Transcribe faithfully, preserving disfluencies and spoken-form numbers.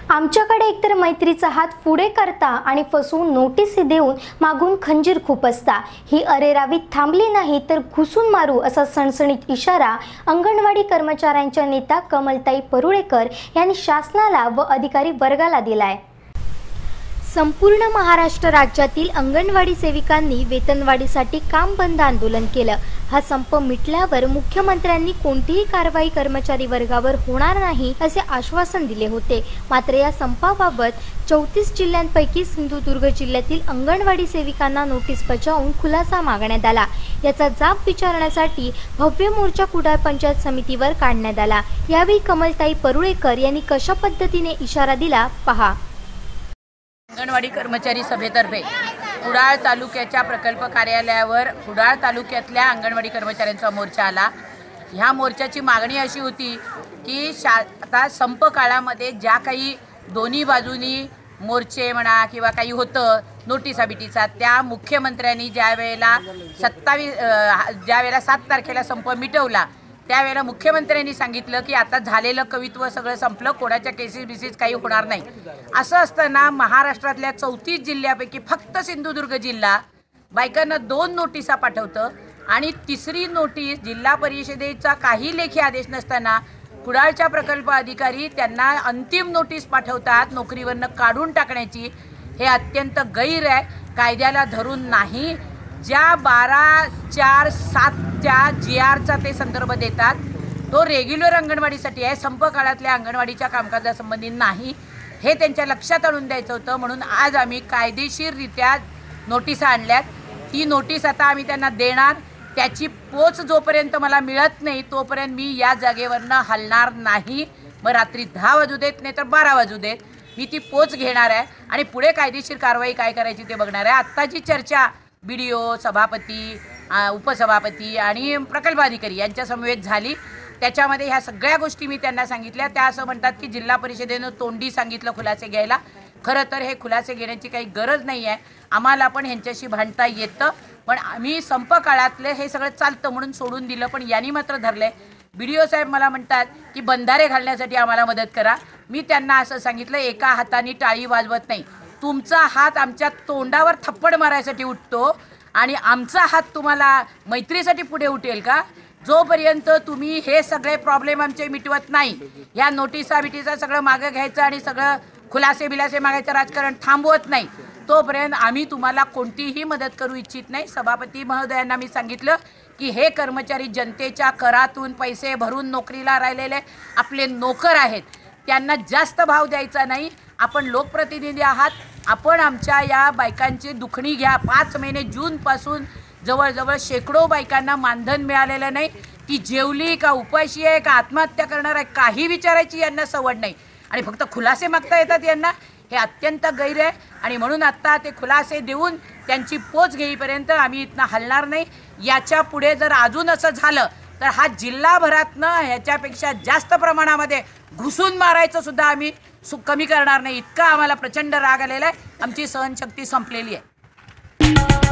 आमच्याकडे एकतर मैत्रीचा हात पुढे करता आणि फसवून नोटीस देऊन मागून खंजीर खुपसता। ही अरेरावी थांबली नाही तर घुसून मारू असा सणसणीत इशारा अंगणवाडी कर्मचाऱ्यांच्या नेता कमलताई परुळेकर यांनी शासनाला व अधिकारी वर्गाला दिलाय। संपूर्ण महाराष्ट्र राज्यातील अंगणवाडी सेविकांनी वेतनवाढीसाठी काम बंद आंदोलन केलं। हा संप मिटल्यावर मुख्यमंत्र्यांनी कोणतीही कारवाई कर्मचारी वर्गावर होणार नाही असे आश्वासन दिले होते। मात्र या संपाबाबत चौतीस जिल्ह्यांपैकी सिंधुदुर्ग जिल्ह्यातील अंगणवाडी सेविकांना नोटीस बजावून खुलासा मागण्यात आला। याचा जाब विचारण्यासाठी भव्य मोर्चा कुडाळ पंचायत समितीवर काढण्यात आला। यावेळी कमलताई परुळेकर यांनी कशा पद्धतीने इशारा दिला पहा। अंगणवाडी कर्मचारी सभेतर्फे कुडाळ तालुक्याच्या प्रकल्प कार्यालयावर कुडाळ तालुक्यातल्या अंगणवाडी कर्मचाऱ्यांचा मोर्चा आला। ह्या मोर्चाची मागणी अशी होती की शा आता संप काळामध्ये ज्या काही दोन्ही बाजूनी मोर्चे म्हणा किंवा काही होतं नोटिसा बिटीचा, त्या मुख्यमंत्र्यांनी ज्या वेळेला सत्तावीस ज्या वेळेला सात तारखेला संप मिटवला त्यावेळेला मुख्यमंत्र्यांनी सांगितलं की आता झालेलं कवित्व सगळं संपलं, कोणाच्या केसेस बिसेस काही होणार नाही। असं असताना महाराष्ट्रातल्या चौतीस जिल्ह्यापैकी फक्त सिंधुदुर्ग जिल्हा बायकांना दोन नोटिसा पाठवतं आणि तिसरी नोटीस जिल्हा परिषदेचा काही लेखी आदेश नसताना कुडाळच्या प्रकल्प अधिकारी त्यांना अंतिम नोटीस पाठवतात नोकरीवरनं काढून टाकण्याची। हे अत्यंत गैर आहे, कायद्याला धरून नाही। ज्या बारा चार सातच्या जी आरचा ते संदर्भ देतात तो रेग्युलर अंगणवाडीसाठी आहे, संप काळातल्या अंगणवाडीच्या कामकाजासंबंधी नाही। हे त्यांच्या लक्षात आणून द्यायचं होतं, म्हणून आज आम्ही कायदेशीररित्या नोटिसा आणल्यात। ती नोटीस आता आम्ही त्यांना देणार, त्याची पोच जोपर्यंत मला मिळत नाही तोपर्यंत मी या जागेवरनं हलणार नाही। मग रात्री दहा वाजू देत नाही तर बारा वाजू देत, मी ती पोच घेणार आहे आणि पुढे कायदेशीर कारवाई काय करायची ते बघणार आहे। आत्ताची चर्चा बी डी ओ, सभापती, उपसभापती आणि प्रकल्प अधिकारी यांच्या समवेत झाली। त्याच्यामध्ये ह्या सगळ्या गोष्टी मी त्यांना सांगितल्या। त्या असं म्हणतात की जिल्हा परिषदेनं तोंडी सांगितलं खुलासे घ्यायला। खरं तर हे खुलासे घेण्याची काही गरज नाही आहे, आम्हाला पण ह्यांच्याशी भांडता येतं, पण आम्ही संप काळातले हे सगळं चालतं म्हणून सोडून दिलं। पण यांनी मात्र धरले। बी डी ओ साहेब मला म्हणतात की बंधारे घालण्यासाठी आम्हाला मदत करा। मी त्यांना असं सांगितलं, एका हाताने टाळी वाजवत नाही। तुमचा हात आमच्या तोंडावर थप्पड मारायसाठी उठतो आणि आमचा हात तुम्हाला मैत्रीसाठी पुढे उठेल का? जोपर्यंत तुम्ही हे सगळे प्रॉब्लेम आमचे मिटवत नाही, या नोटिसा बिटीसा सगळं मागं घ्यायचं आणि सगळं खुलासे बिलासे मागायचं राजकारण थांबवत नाही तोपर्यंत आम्ही तुम्हाला कोणतीही मदत करू इच्छित नाही। सभापती महोदयांना मी सांगितलं की हे कर्मचारी जनतेच्या करातून पैसे भरून नोकरीला राहिलेले आपले नोकर आहेत, त्यांना जास्त भाव द्यायचा नाही। आपण लोकप्रतिनिधी आहात, आपण आमच्या या बायकांची दुखणी घ्या। पाच महिने जूनपासून जवळजवळ शेकडो बायकांना मानधन मिळालेलं नाही। ती जेवली का उपाशी आहे का आत्महत्या करणार आहे काही विचारायची यांना सवड नाही आणि फक्त खुलासे मागता येतात यांना। हे अत्यंत गैर आहे आणि म्हणून आत्ता ते खुलासे देऊन त्यांची पोच घेईपर्यंत आम्ही इथनं हलणार नाही। याच्या पुढे जर अजून असं झालं तर हा जिल्हाभरातनं ह्याच्यापेक्षा जास्त प्रमाणामध्ये घुसून मारायचं सुद्धा आम्ही सु कमी करणार नाही। इतका आम्हाला प्रचंड राग आलेला आहे, आमची सहनशक्ती संपलेली आहे।